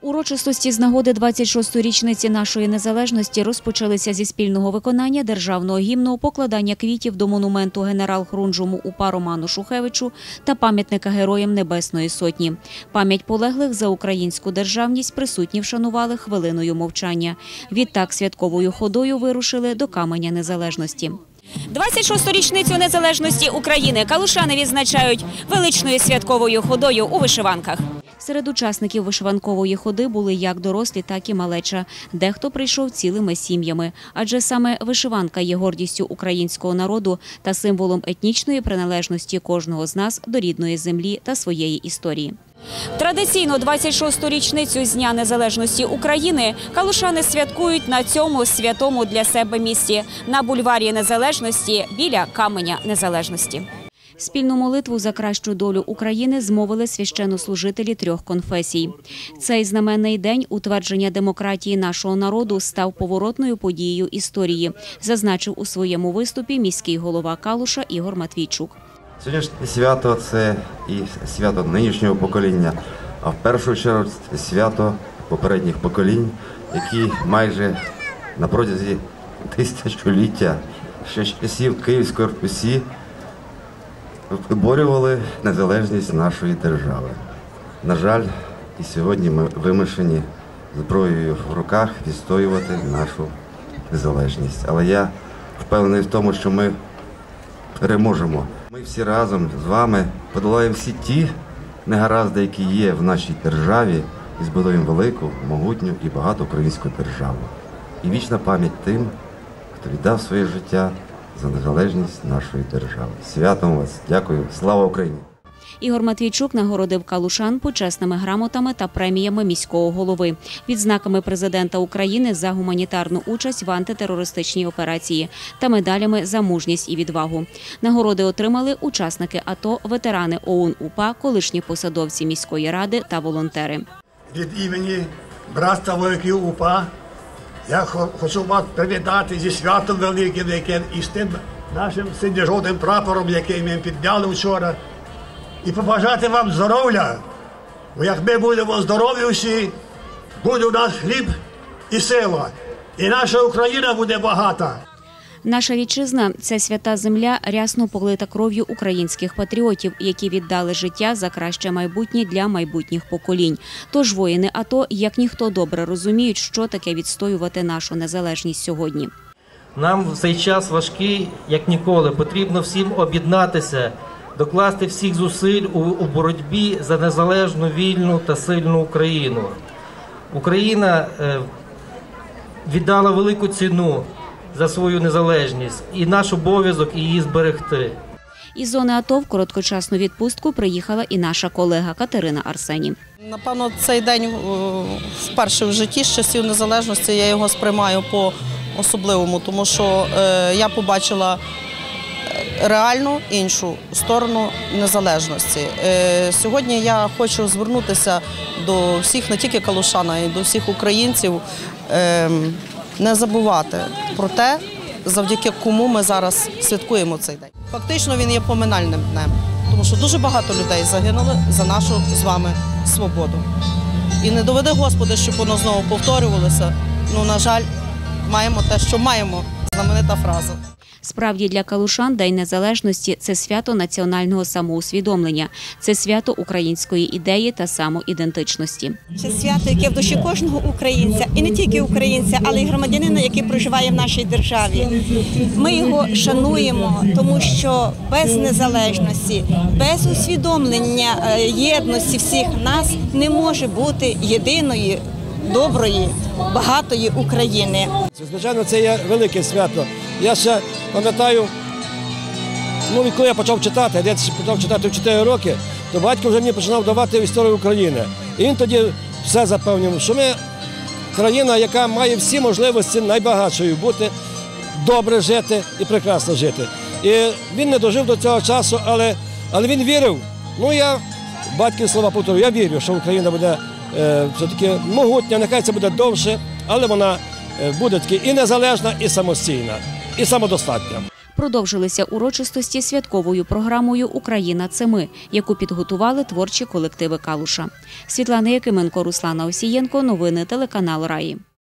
Урочистості з нагоди 26-ї річниці нашої незалежності розпочалися зі спільного виконання державного гімну, покладання квітів до монументу генерал-хрунжому УПА Роману Шухевичу та пам'ятника Героям Небесної Сотні. Пам'ять полеглих за українську державність присутні вшанували хвилиною мовчання. Відтак святковою ходою вирушили до Каменя Незалежності. 26-ту річницю незалежності України калушани відзначають величною святковою ходою у вишиванках. Серед учасників вишиванкової ходи були як дорослі, так і малеча. Дехто прийшов цілими сім'ями, адже саме вишиванка є гордістю українського народу та символом етнічної приналежності кожного з нас до рідної землі та своєї історії. Традиційно 26-ту річницю з Дня незалежності України калушани святкують на цьому святому для себе місці – на бульварі Незалежності біля Каменя Незалежності. Спільну молитву за кращу долю України змовили священнослужителі трьох конфесій. Цей знаменний день утвердження демократії нашого народу став поворотною подією історії, зазначив у своєму виступі міський голова Калуша Ігор Матвійчук. Сьогоднішнє свято – це і свято нинішнього покоління, а в першу чергу свято попередніх поколінь, які майже на протязі тисячоліття, ще з часів Київської Русі, виборювали незалежність нашої держави. На жаль, і сьогодні ми вимушені зброєю в руках відстоювати нашу незалежність. Але я впевнений в тому, що ми переможемо. Ми всі разом з вами подолаємо всі ті негаразди, які є в нашій державі, і збудуємо велику, могутню і багату українську державу. І вічна пам'ять тим, хто віддав своє життя за незалежність нашої держави. Святом вас! Дякую! Слава Україні! Ігор Матвійчук нагородив калушан почесними грамотами та преміями міського голови, відзнаками президента України за гуманітарну участь в антитерористичній операції та медалями за мужність і відвагу. Нагороди отримали учасники АТО, ветерани ОУН-УПА, колишні посадовці міської ради та волонтери. Від імені братства вояків УПА я хочу вас привітати зі святом великим, і з тим нашим синьо-жовтим прапором, який ми підняли вчора. І побажати вам здоров'я, бо як ми будемо здорові всі, буде у нас хліб і сила, і наша Україна буде багата. Наша вітчизна – це свята земля, рясно полита кров'ю українських патріотів, які віддали життя за краще майбутнє для майбутніх поколінь. Тож воїни АТО, як ніхто, добре розуміють, що таке відстоювати нашу незалежність сьогодні. Нам в цей час важкий, як ніколи, потрібно всім об'єднатися, докласти всіх зусиль у боротьбі за незалежну, вільну та сильну Україну. Україна віддала велику ціну за свою незалежність, і наш обов'язок її зберегти. Із зони АТО в короткочасну відпустку приїхала і наша колега Катерина Арсені. Напевно, цей день вперше в житті з часів незалежності я його сприймаю по-особливому, тому що я побачила реальну іншу сторону незалежності. Сьогодні я хочу звернутися до всіх, не тільки калушан, а й до всіх українців, не забувати про те, завдяки кому ми зараз святкуємо цей день. Фактично він є поминальним днем, тому що дуже багато людей загинули за нашу з вами свободу. І не доведи, Господи, щоб воно знову повторювалося. Ну, на жаль, маємо те, що маємо. Знаменита фраза. Справді для калушан День Незалежності – це свято національного самоусвідомлення, це свято української ідеї та самоідентичності. Це свято, яке в душі кожного українця, і не тільки українця, але й громадянина, який проживає в нашій державі. Ми його шануємо, тому що без незалежності, без усвідомлення єдності всіх нас не може бути єдиної, доброї, багатої України. Звичайно, це є велике свято. Я ще пам'ятаю, коли я почав читати, я почав читати в 4 роки, то батько вже мені починав давати історію України. І він тоді все запевнив, що ми країна, яка має всі можливості найбагатшою бути, добре жити і прекрасно жити. І він не дожив до цього часу, але він вірив. Я батькові слова повторю, я вірю, що Україна буде все-таки могутня, нехай це буде довше, але вона буде таки і незалежна, і самостійна, і самодостатня. продовжилися урочистості святковою програмою «Україна – це ми», яку підготували творчі колективи Калуша. Світлана Якименко, Руслана Осієнко. Новини телеканал Раї.